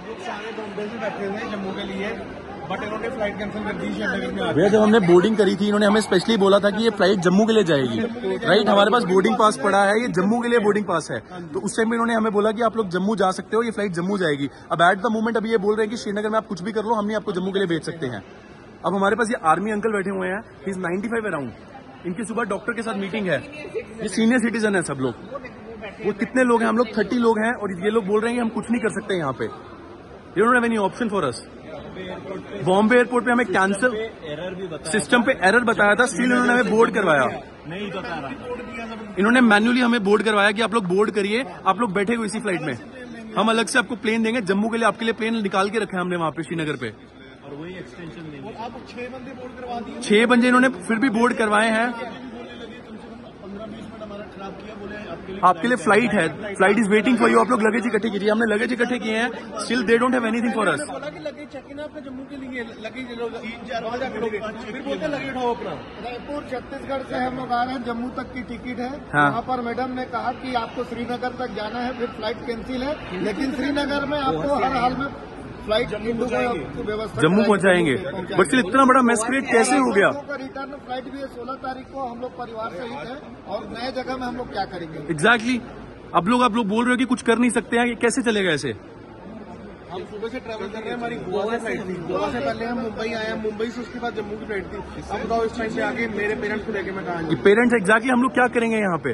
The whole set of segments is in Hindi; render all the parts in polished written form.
सारे बॉम्बे से बैठे हुए हैं जम्मू के लिए, बट इन्होंने फ्लाइट कैंसिल कर दी श्रीनगर में। भैया जब हमने बोर्डिंग करी थी इन्होंने हमें स्पेशली बोला था कि ये फ्लाइट जम्मू के लिए जाएगी, राइट। हमारे पास बोर्डिंग पास पड़ा है, ये जम्मू के लिए बोर्डिंग पास है। तो उस टाइम में इन्होंने हमें बोला कि आप लोग जम्मू जा सकते हो, ये फ्लाइट जम्मू जाएगी। अब एट द मोमेंट अभी ये बोल रहे हैं कि श्रीनगर में आप कुछ भी कर लो, हम नहीं आपको जम्मू के लिए भेज सकते हैं। अब हमारे पास ये आर्मी अंकल बैठे हुए हैं, ही इज 95 अराउंड, इनकी सुबह डॉक्टर के साथ मीटिंग है, ये सीनियर सिटीजन है सब लोग। वो कितने लोग हैं, हम लोग 30 लोग हैं, और ये लोग बोल रहे हैं कि हम कुछ नहीं कर सकते यहाँ पे। You don't have any option for us. Bombay airport पे हमें कैंसिल सिस्टम पे एरर बताया था, स्टिल इन्होंने हमें बोर्ड करवाया। नहीं बता रहा, इन्होंने मैन्युअली हमें बोर्ड करवाया कि आप लोग बोर्ड करिए, आप लोग बैठे हुए इसी फ्लाइट में, हम अलग से आपको प्लेन देंगे जम्मू के लिए। आपके लिए प्लेन निकाल के रखे हैं हमने वहां पे श्रीनगर पे, और वही एक्सटेंशन देंगे। आप 6 बंदे बोर्ड करवा दिए, 6 बंदे इन्होंने फिर भी बोर्ड करवाए हैं। 15-20 मिनट हमारा खराब किया, बोले आपके लिए फ्लाइट है, flight is waiting for you. आप लोग लगेज इकट्ठे कीजिए, हमने लगेज इकट्ठे किए हैं, still they don't have anything for us. बोला कि लगेज चेक इन आपने जम्मू के लिए, लगेज वहां जाके लोगे, फिर बोलते लगेज उठाओ अपना। रायपुर छत्तीसगढ़ से हम लोग आ रहे हैं, जम्मू तक की टिकट है। हाँ। वहाँ पर मैडम ने कहा कि आपको श्रीनगर तक जाना है, फिर फ्लाइट कैंसिल है, लेकिन श्रीनगर में आपको हर हाल में फ्लाइट इंडो को व्यवस्था जम्मू पहुंचाएंगे। बट स्टिल इतना बड़ा मैस क्रिएट कैसे हो गया? रिटर्न फ्लाइट भी है 16 तारीख को, हम लोग परिवार सहित है, और नए जगह में हम लोग क्या करेंगे? एग्जैक्टली। आप लोग बोल रहे हो कि कुछ कर नहीं सकते हैं, कैसे चलेगा ऐसे? हम सुबह से ट्रैवल कर रहे हैं, हमारी गोवा से फ्लाइट थी, गोवा से पहले हम मुंबई आए, मुंबई से उसके बाद जम्मू की फ्लाइट थी। अब बताओ इस टाइम पे आगे मेरे पेरेंट्स को लेके मैं कहाँ जाऊँ? पेरेंट्स एग्जैक्टली, हम लोग क्या करेंगे यहाँ पे?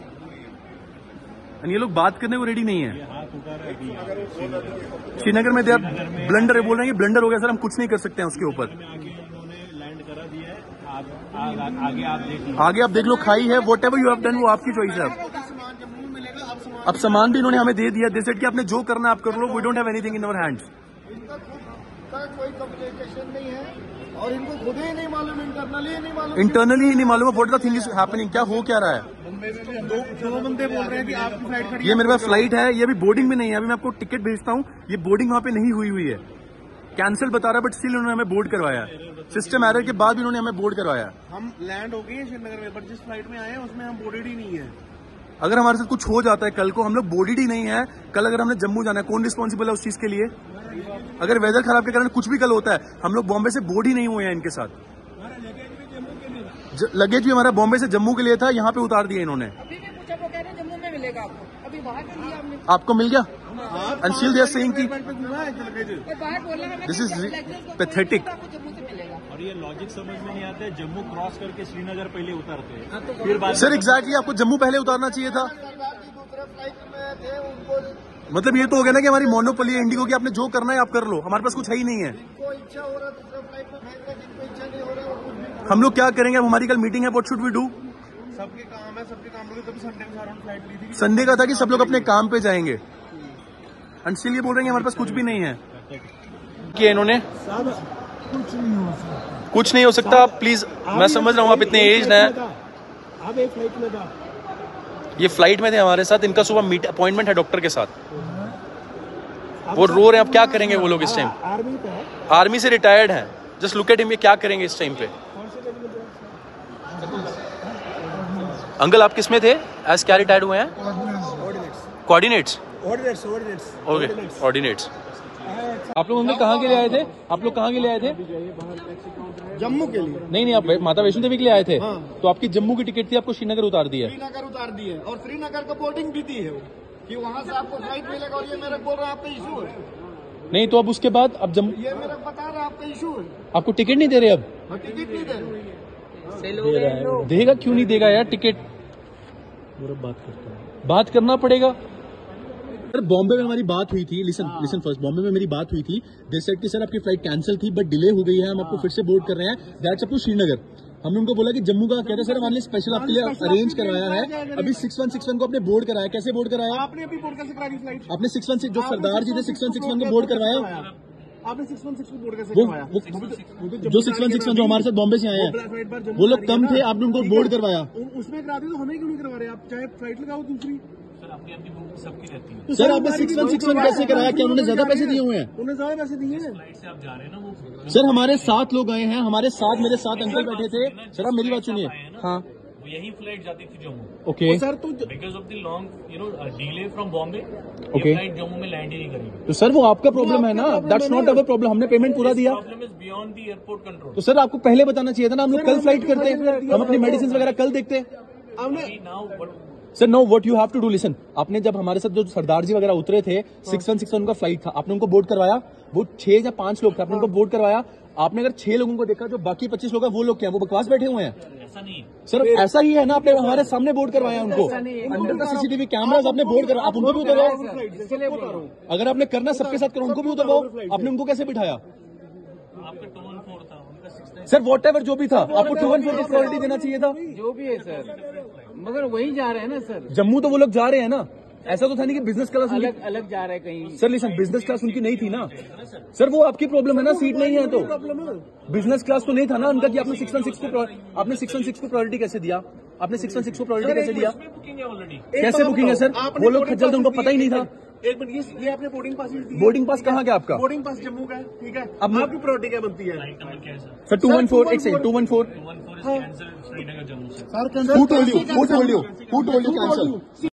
ये लोग बात करने को रेडी नहीं है। श्रीनगर में आप ब्लंडर बोल रहे हैं, ब्लंडर हो गया सर, हम कुछ नहीं कर सकते हैं उसके ऊपर। लैंड करा दिया है, आगे आप देख लो, खाई है, whatever you have done वो आपकी चॉइस है। जम्मू मिलेगा, अब अब सामान भी इन्होंने हमें दे दिया, दे सेड कि आपने जो करना है आप कर लो, we don't have anything in our hands. इनका खुद का कोई कम्युनिकेशन नहीं है, और इनको खुद ही नहीं मालूम, इंटरनली ही नहीं मालूम, इंटरनली ही नहीं मालूम what the thing is happening, क्या हो क्या रहा है। मुंबई में भी दो बंदे बोल रहे हैं कि आपकी फ्लाइट खड़ी है। ये मेरे पास फ्लाइट है, ये अभी बोर्डिंग में नहीं है, अभी मैं आपको टिकट भेजता हूँ, ये बोर्डिंग वहां पे नहीं हुई है, कैंसिल बता रहा है, बट स्टिल उन्होंने हमें बोर्ड करवाया। सिस्टम एरर के बाद भी उन्होंने हमें बोर्ड करवाया। हम लैंड हो गए श्रीनगर में, बट जिस फ्लाइट में आए हैं उसमें हम बोर्डेड ही नहीं है। अगर हमारे साथ कुछ हो जाता है कल को, हम लोग बोर्डेड ही नहीं है, कल अगर हमने जम्मू जाना है, कौन रिस्पॉन्सिबल है उस चीज के लिए? अगर वेदर खराब के कारण कुछ भी कल होता है, हम लोग बॉम्बे से बोर्ड ही नहीं हुए हैं इनके साथ। लगेज भी हमारा बॉम्बे से जम्मू के लिए था, यहाँ पे उतार दिया इन्होंने। अभी भी पूछा, वो कह रहे हैं जम्मू में मिलेगा आपको, अभी बाहर कर दिया हमने। आपको मिल गया? अंशिल दे आर सेइंग कि और बाहर बोला हमें दिस इज पैथेटिक। आपको जम्मू से मिलेगा। और ये लॉजिक समझ में नहीं आता है, जम्मू क्रॉस करके श्रीनगर पहले उतरते हैं, फिर बाद सर एग्जैक्टली, आपको जम्मू पहले उतारना चाहिए था। सरकार की दूसरे फ्लाइट में थे, उनको मतलब ये तो हो गया ना कि हमारी मोनोपोली है इंडिगो की, आपने जो करना है आप कर लो, हमारे पास कुछ है ही नहीं है। जिनको इच्छा हो रहा है दूसरे फ्लाइट में भेज रहे, जिनको इच्छा नहीं हो रहा है वो कुछ भी। हम लोग क्या करेंगे? अब हमारी कल मीटिंग है, व्हाट शुड वी डू? सबके काम है, सबके काम लोग, तभी संडे के सारा फ्लाइट ली थी। संडे का था कि सब लोग अपने काम पे जाएंगे, एंड स्टिल ये बोल रहे हैं हमारे पास कुछ भी नहीं है। कि इन्होंने कुछ नहीं हो सकता। आप प्लीज, मैं समझ रहा हूँ आप इतने एज हैं, अब एक फ्लाइट में था, ये फ्लाइट में थे हमारे साथ, इनका सुबह अपॉइंटमेंट है डॉक्टर के साथ, वो रो रहे हैं। अब क्या करेंगे वो लोग इस टाइम? आर्मी पे है, आर्मी से रिटायर्ड हैं, जस्ट लुक एट हिम, ये क्या करेंगे इस टाइम पे? अंकल आप किस में थे? एज क्या रिटायर्ड हुए हैं? कोऑर्डिनेट्स। Okay, ordinates. आप लोग हमें कहाँ के लिए आए थे? आप लोग कहाँ के लिए आए थे? जम्मू के लिए नहीं, आप माता वैष्णो देवी के लिए आए थे। तो आपकी जम्मू की टिकट थी, आपको श्रीनगर उतार दिया। श्रीनगर उतार दी है, और श्रीनगर को बोर्डिंग भी दी है कि वहाँ से आपको फ्लाइट मिलेगा, और ये मेरे बोल रहा है आपका इशू है। नहीं तो अब उसके बाद अब जम्मू, ये मेरे बता रहा है आपका इशू है, आपको टिकट नहीं दे रहे अब? टिकट नहीं दे रहे। देगा क्यों नहीं देगा यार टिकट? बात करना पड़ेगा। सर बॉम्बे में हमारी बात हुई थी, लिसन फर्स्ट, बॉम्बे में मेरी बात हुई थी, दे सेड कि सर आपकी फ्लाइट कैंसिल थी बट डिले हो गई है, हम आपको फिर से बोर्ड कर रहे हैं, दैट्स अप टू श्रीनगर। हमने उनको बोला कि जम्मू का कहते सर हमारे स्पेशल आपके लिए अरेंज करवाया है, अभी 6161 को आपने बोर्ड कराया। कैसे बोर्ड कराया? आपने अभी बोर्ड कैसे करा दी फ्लाइट? आपने 616 जो सरदार जी ने 6161 को बोर्ड करवाया, आपने 616 को बोर्ड कैसे वो करवाया? जो 6161 जो हमारे साथ बॉम्बे से आए हैं, वो लोग कम थे, आपने उनको बोर्ड करवाया। उसमें करा दी तो हमें क्यों नहीं करवा रहे आप? चाहे फ्लाइट लगाओ दूसरी। सबकी रहती है। सर आपने 6161 कैसे कराया? क्या उन्होंने ज्यादा पैसे दिए हुए हैं? उन्हें ज्यादा पैसे दिए हैं। फ्लाइट से आप जा रहे हैं ना, वो सर हमारे 7 लोग आए हैं, हमारे साथ मेरे साथ अंकल बैठे थे। सर आप मेरी बात सुनिए। हाँ यही फ्लाइट जाती थी जम्मू ओके सर तो because of the long delay from Bombay Okay. Flight Jammu में लैंड ही नहीं करेगी तो सर वो आपका प्रॉब्लम है ना, दैट्स नॉट अवर प्रॉब्लम, हमने पेमेंट पूरा दिया। Problem is beyond the airport control तो सर आपको पहले बताना चाहिए था ना, हम लोग कल फ्लाइट करते, हम अपनी मेडिसिन वगैरह कल देखते। Now sir know what you have to do, listen, आपने जब हमारे साथ जो सरदार जी वगैरह उतरे थे 6161 उनका फ्लाइट था, आपने उनको बोर्ड करवाया, वो 6 या 5 लोग थे, आपने उनको बोर्ड करवाया। आपने अगर 6 लोगों को देखा, जो बाकी 25 लोग हैं वो लोग क्या है, वो बकवास बैठे हुए हैं। ऐसा नहीं सर ऐसा ही है ना, आपने हमारे सामने बोर्ड करवाया उनको, अंडर द सीसीटीवी कैमराज आपने बोर्ड करवाया, आप उनको भी उतरवाओ, अगर आपने करना सबके साथ करो, उनको भी उतरवाओ, आपने उनको कैसे बिठाया? आपका 214 था उनका 69 सर वॉट एवर जो भी था, आपको 214 की प्रायोरिटी देना चाहिए था। जो भी है सर, मगर वहीं जा रहे हैं ना सर, जम्मू तो वो लोग जा रहे हैं ना, ऐसा तो था नहीं कि बिजनेस क्लास अलग अलग जा रहे हैं कहीं। सर लिसन, बिजनेस क्लास उनकी नहीं थी ना सर, वो आपकी प्रॉब्लम है ना, सीट नहीं है तो बिजनेस क्लास तो नहीं था ना उनका, कि आपने 616 को प्रायोरिटी कैसे दिया, आपने 616 को प्रायोरिटी कैसे दिया, बुकिंग है ऑलरेडी। कैसे बुकिंग है सर? वो लोग खज्जल थे, उनको पता ही नहीं था। एक मिनट, ये आपने बोर्डिंग पास दी, बोर्डिंग पास कहाँ गया आपका? बोर्डिंग पास जम्मू का है, ठीक है, अब आपकी प्रायोरिटी क्या बनती है? फ्लाइट नंबर क्या है सर? सर 214 एक second, 214 214 is cancel Srinagar Jammu से। Sir who told you cancel?